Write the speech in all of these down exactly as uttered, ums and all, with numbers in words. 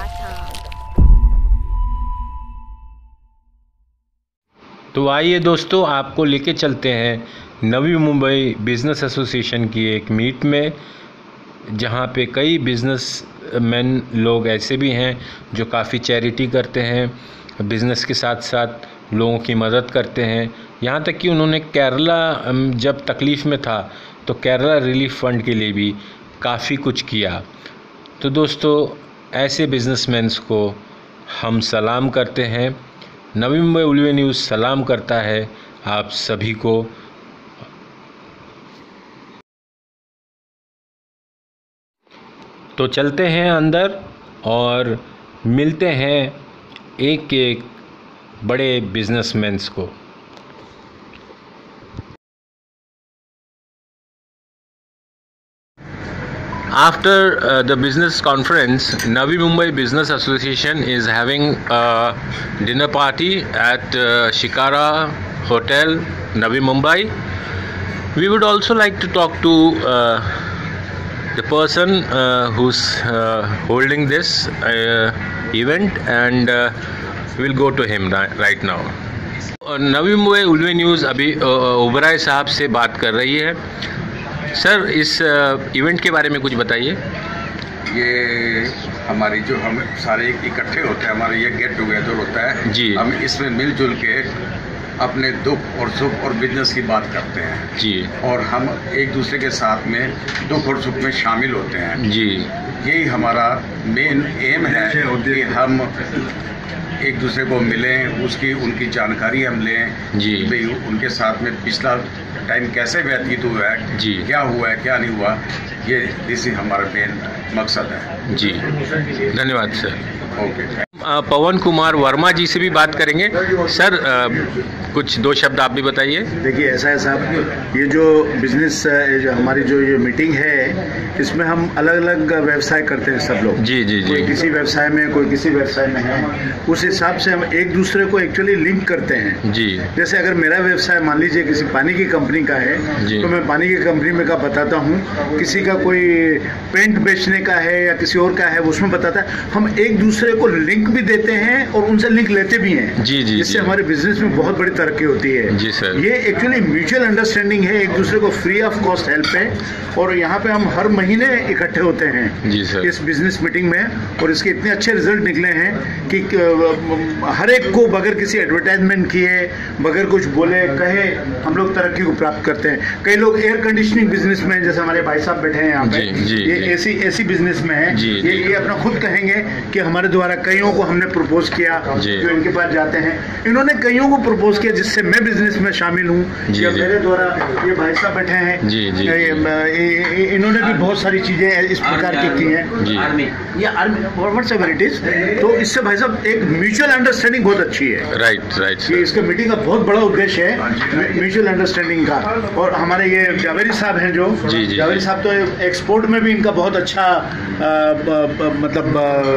Dot com. तो आइए दोस्तों, आपको लेके चलते हैं नवी मुंबई बिज़नेस एसोसिएशन की एक मीट में, जहाँ पे कई बिज़नेस मैन लोग ऐसे भी हैं जो काफ़ी चैरिटी करते हैं, बिज़नेस के साथ साथ लोगों की मदद करते हैं। यहाँ तक कि उन्होंने केरला जब तकलीफ़ में था तो केरला रिलीफ फंड के लिए भी काफ़ी कुछ किया। तो दोस्तों, ऐसे बिजनेसमैन्स को हम सलाम करते हैं। नवी मुंबई उलवे न्यूज़ सलाम करता है आप सभी को। तो चलते हैं अंदर और मिलते हैं एक एक बड़े बिजनेसमैन्स को। After uh, the business conference, Navi Mumbai Business Association is having a dinner party at uh, Shikara Hotel, Navi Mumbai. We would also like to talk to uh, the person uh, who's uh, holding this uh, event, and uh, we'll go to him right now. Navi Mumbai Ulwe news अभी ओबराय साहब से बात कर रही है। Sir, इस event के बारे में कुछ बताइए। ये हमारी जो हम सारे इकट्ठे होते हैं, हमारा ये गेट टुगेदर होता है जी। हम इसमें मिलजुल के अपने दुख और सुख और बिजनेस की बात करते हैं जी, और हम एक दूसरे के साथ में दुख और सुख में शामिल होते हैं जी। यही हमारा मेन एम है कि हम एक दूसरे को मिलें, उसकी उनकी जानकारी हम लें जी। भाई उनके साथ में पिछला टाइम कैसे व्यतीत हुआ है जी, क्या हुआ है क्या नहीं हुआ, ये इसी हमारा मेन मकसद है जी। धन्यवाद सर। ओके। पवन कुमार वर्मा जी से भी बात करेंगे। सर, आ, कुछ दो शब्द आप भी बताइए। देखिए, ऐसा है साहब, ये जो बिजनेस जो हमारी जो ये मीटिंग है, इसमें हम अलग अलग व्यवसाय करते हैं सब लोग। जी जी जी। कोई किसी व्यवसाय में, कोई किसी व्यवसाय में है, उस हिसाब से हम एक दूसरे को एक्चुअली लिंक करते हैं जी। जैसे अगर मेरा व्यवसाय मान लीजिए किसी पानी की कंपनी का है तो मैं पानी की कंपनी में का बताता हूँ, किसी का कोई पेंट बेचने का है या किसी और का है उसमें बताता है। हम एक दूसरे को लिंक भी देते हैं और उनसे लिंक लेते भी हैं जी जी। जिससे हमारे बिजनेस में बहुत बड़ी तरक्की होती है जी सर। ये एक्चुअली म्यूचुअल अंडरस्टैंडिंग है, एक दूसरे को फ्री ऑफ कॉस्ट हेल्प है, और यहाँ पे हम हर महीने इकट्ठे होते हैं जी सर। इस बिजनेस मीटिंग में, और इसके इतने अच्छे रिजल्ट निकले हैं कि हर एक को बगैर किसी एडवर्टाइजमेंट किए, बगैर कुछ बोले कहे, हम लोग तरक्की को प्राप्त करते हैं। कई लोग एयर कंडीशनिंग बिजनेस में, जैसे हमारे भाई साहब बैठे हैं यहाँ पे, जी, जी, ये एसी एसी बिजनेस में है, जी, ये जी। ये अपना खुद कहेंगे कि हमारे द्वारा कईयों को हमने प्रपोज किया जो इनके पास जाते हैं, इन्होंने कईयों को प्रपोज किया जिससे मैं बिजनेस में शामिल हूँ। मेरे द्वारा ये भाई साहब बैठे हैं जी, जी, इन्होंने भी बहुत सारी चीजें इस प्रकार की की हैं जी। ये army whatsoever it is. तो इससे भाई साहब एक म्यूचुअल अंडरस्टैंडिंग बहुत अच्छी है। Right right. ये इसका मीटिंग का बहुत बड़ा उद्देश्य है म्यूचुअल अंडरस्टैंडिंग का। और हमारे ये जावेरी साहब हैं जो जी, जी, जावेरी साहब तो एक्सपोर्ट में भी इनका बहुत अच्छा आ, ब, ब, मतलब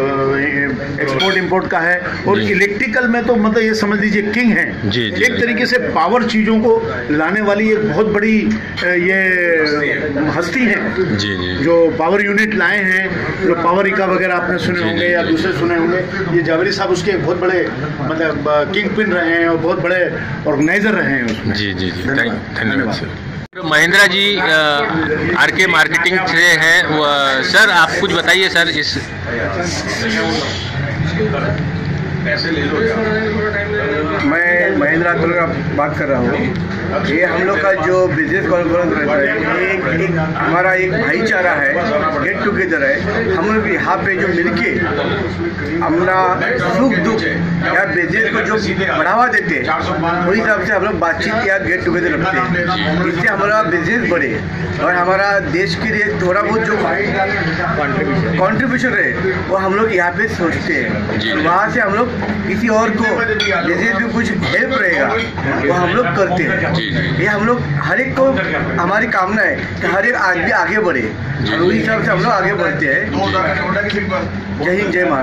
एक्सपोर्ट इंपोर्ट का है, और इलेक्ट्रिकल में तो मतलब ये समझ लीजिए किंग है। जी, जी, एक तरीके से पावर चीजों को लाने वाली एक बहुत बड़ी ये हस्ती है जी जी। जो पावर यूनिट लाए हैं, जो पावर इका वगैरह आपने सुने जी, होंगे जी, या जी। दूसरे सुने होंगे। ये जावेरी साहब उसके बहुत बड़े मतलब किंग पिन रहे हैं और बहुत बड़े ऑर्गेनाइजर रहे हैं उसमें। जी जी जी। धन्यवाद sir. Mahendra ji R K marketing से हैं। सर, आप कुछ बताइए सर इस पैसे ले लो। मैं महेंद्र अतुल का बात कर रहा हूँ। ये हम लोग का जो बिजनेस कॉन्फ्रेंस रहता है, ये एक, एक हमारा एक भाईचारा है, गेट टुगेदर है। हम लोग यहाँ पे जो मिलके अपना सुख दुख या बिजनेस को जो बढ़ावा देते हैं, वही हिसाब से हम लोग बातचीत या गेट टुगेदर रखते हैं। इससे हमारा बिजनेस बढ़े और हमारा देश के लिए थोड़ा बहुत जो कॉन्ट्रीब्यूशन रहे वो हम लोग यहाँ पे सोचते हैं। वहाँ से हम लोग किसी और को बिजनेस में कुछ हेल्प रहेगा वो हम लोग करते हैं। ये हम लोग हर एक को हमारी कामना है कि हर एक आदमी आगे बढ़े, और उसी हिसाब से हम लोग आगे बढ़ते हैं। जय हिंद, जय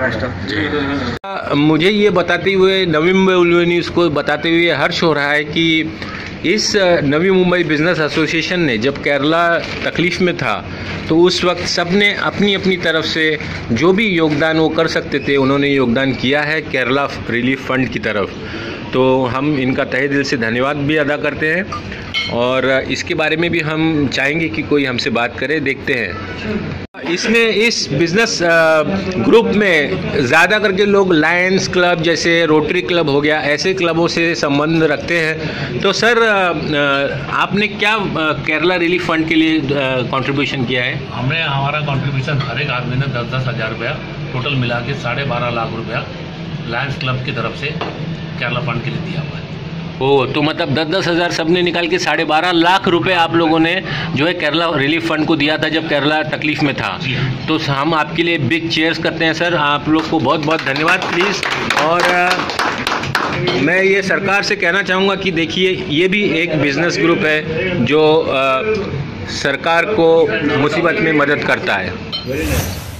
महाराष्ट्र। मुझे ये बताते हुए, नवी मुंबई उलवे न्यूज़ को बताते हुए हर्ष हो रहा है कि इस नवी मुंबई बिज़नेस एसोसिएशन ने जब केरला तकलीफ़ में था तो उस वक्त सब ने अपनी अपनी तरफ से जो भी योगदान वो कर सकते थे उन्होंने योगदान किया है केरला रिलीफ फंड की तरफ। तो हम इनका तहे दिल से धन्यवाद भी अदा करते हैं और इसके बारे में भी हम चाहेंगे कि कोई हमसे बात करे, देखते हैं। इसमें इस बिज़नेस ग्रुप में ज़्यादा करके लोग लायंस क्लब जैसे रोटरी क्लब हो गया, ऐसे क्लबों से संबंध रखते हैं। तो सर आपने क्या केरला रिलीफ फंड के लिए कंट्रीब्यूशन किया है? हमने हमारा कंट्रीब्यूशन हर एक आदमी ने दस दस हज़ार रुपया टोटल मिला के साढ़े बारह लाख रुपया लायंस क्लब की तरफ से केरला फंड के लिए दिया हुआ है। ओ, तो मतलब दस दस हज़ार सब ने निकाल के साढ़े बारह लाख रुपए आप लोगों ने जो है केरला रिलीफ फंड को दिया था जब केरला तकलीफ़ में था। तो हम आपके लिए बिग चेयर्स करते हैं सर, आप लोग को बहुत बहुत धन्यवाद प्लीज़। और आ, मैं ये सरकार से कहना चाहूँगा कि देखिए ये भी एक बिज़नेस ग्रुप है जो आ, सरकार को मुसीबत में मदद करता है।